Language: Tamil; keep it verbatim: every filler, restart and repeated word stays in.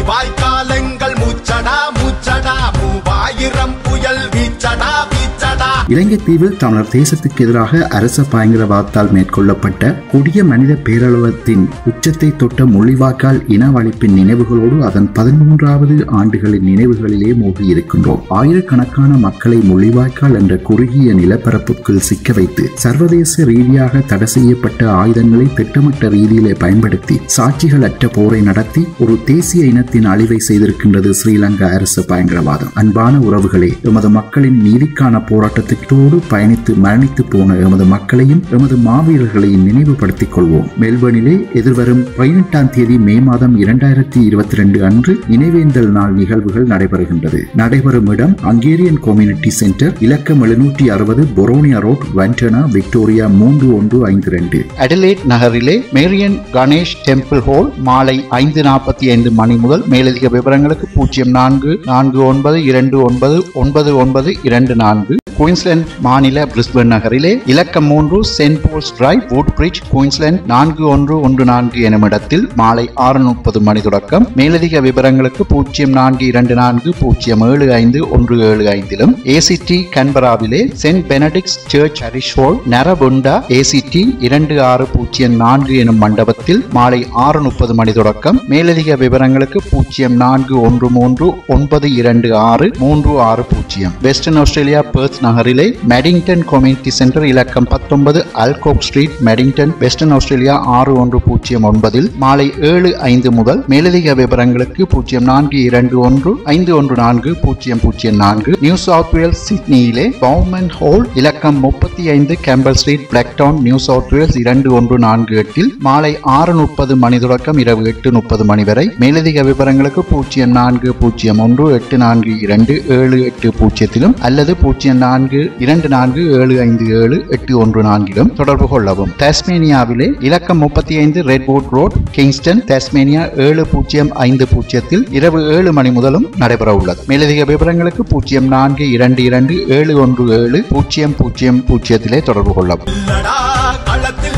வாய்க்காலங்கள் மூச்சடா மூச்சடா மூவாயிரம் புயல் வீச்சடா வீச்சடா. இலங்கை தீவில் தமிழர் தேசத்துக்கு எதிராக அரச பயங்கரவாதத்தால் மேற்கொள்ளப்பட்ட கொடிய மனித பேரழிவத்தின் உச்சத்தை தொட்ட முள்ளிவாய்க்கால் இனவழிப்பின் நினைவுகளோடு அதன் பதிமூன்றாவது ஆண்டுகளின் நினைவுகளிலே மூழ்கி இருக்கின்றோம். ஆயிரக்கணக்கான மக்களை முள்ளிவாய்க்கால் என்ற குறுகிய நிலப்பரப்புக்குள் சிக்க வைத்து சர்வதேச ரீதியாக தடை செய்யப்பட்ட ஆயுதங்களை திட்டமிட்ட ரீதியிலே பயன்படுத்தி சாட்சிகள் அற்ற போரை நடத்தி ஒரு தேசிய இனத்தின் அழிவை செய்திருக்கின்றது ஸ்ரீலங்கா அரச பயங்கரவாதம். அன்பான உறவுகளே, எமது மக்களின் நீதிக்கான போராட்டத்திற்கு பயணித்து மரணித்து போன எமது மக்களையும் எமது மாவீரர்களையும் நினைவுபடுத்திக் கொள்வோம். மெல்பர்னிலே எதிர்வரும் பதினெட்டாம் தேதி மே மாதம் இரண்டாயிரத்தி இருபத்தி ரெண்டு அன்று நினைவேந்தல் நாள் நிகழ்வுகள் நடைபெறுகின்றது. நடைபெறும் இடம் ஹங்கேரியன் கம்யூனிட்டி சென்டர், இலக்கம் எழுநூற்றி அறுபது பொரோனியா ரோட், வண்டனா, விக்டோரியா மூன்று ஒன்று ஐந்து இரண்டு. அடலேட் நகரிலே மேரியன் கணேஷ் டெம்பிள் ஹால் மாலை ஐந்து நாற்பத்தி ஐந்து மணி முதல். மேலதிக விவரங்களுக்கு பூஜ்ஜியம் நான்கு நான்கு ஒன்பது இரண்டு ஒன்பது ஒன்பது ஒன்பது இரண்டு நான்கு. குயின்ஸ்லாந்து மாநில பிரிஸ்பன் நகரிலே இலக்கம் மூன்று Saint Paul's Drive, Woodbridge, Queensland நான்கு ஒன்று ஒன்று நான்கு எனும் இடத்தில் மாலை ஆறு முப்பது மணி தொடக்கம். மேலதிக விவரங்களுக்கு பூஜ்ஜியம் நான்கு இரண்டு நான்கு பூஜ்ஜியம் ஏழு ஐந்து ஒன்று ஏழு ஐந்திலும். ஏசிடி கன்பராவிலே Saint Benedict's Church Harris Hall, Narrabundah, ACT இரண்டு ஆறு பூஜ்ஜியம் நான்கு எனும் மண்டபத்தில் மாலை ஆறு முப்பது மணி தொடக்கம். மேலதிக விவரங்களுக்கு பூஜ்ஜியம் நான்கு ஒன்று மூன்று ஒன்பது இரண்டு ஆறு மூன்று ஆறு பூஜ்ஜியம். வெஸ்டர்ன் ஆஸ்திரேலியா பெர்த் நகரிலே மேடிங்டன் கம்யூனிட்டி சென்டர், இலக்கம் பத்தொன்பது Alcock Street, Maddington, Western Australia ஆறு ஒன்று பூஜ்ஜியம் ஒன்பதில் மாலை ஏழு ஐந்து முதல். மேலதிக விவரங்களுக்கு பூஜ்ஜியம் நான்கு இரண்டு ஒன்று ஐந்து ஒன்று நான்கு பூஜ்ஜியம் பூஜ்ஜியம் நான்கு. நியூ சவுத் வேல்ஸ் சிட்னியிலே பவுமன் ஹால், இலக்கம் முப்பத்தி ஐந்து Campbell Street, Blacktown, New South Wales இரண்டு ஒன்று நான்கு எட்டில் மாலை ஆறு முப்பது மணி தொடக்கம் இரவு எட்டு முப்பது மணி வரை. மேலதிக விவரங்களுக்கு பூஜ்ஜியம் நான்கு பூஜ்ஜியம் ஒன்று எட்டு நான்கு இரண்டு ஏழு எட்டு பூஜ்ஜியத்திலும் அல்லது பூஜ்ஜியம் நான்கு இரண்டு நான்கு ஏழு ஐந்து ஏழு எட்டு ஒன்று நான்கிலும் தொடர்பு கொள்ளவும். தாஸ்மேனியாவிலே இலக்கம் முப்பத்தி ஐந்து ரெட்வுட் ரோட், கிங்ஸ்டன், தாஸ்மேனியா ஏழு பூஜ்ஜியம் ஐந்து பூஜ்ஜியத்தில் இரவு ஏழு மணி முதலும் நடைபெற உள்ளது. மேலதிக விவரங்களுக்கு பூஜ்ஜியம் நான்கு இரண்டு இரண்டு ஏழு ஒன்று ஏழு பூஜ்ஜியம் பூஜ்ஜியம் பூஜ்ஜியத்திலே தொடர்பு கொள்ளவும்.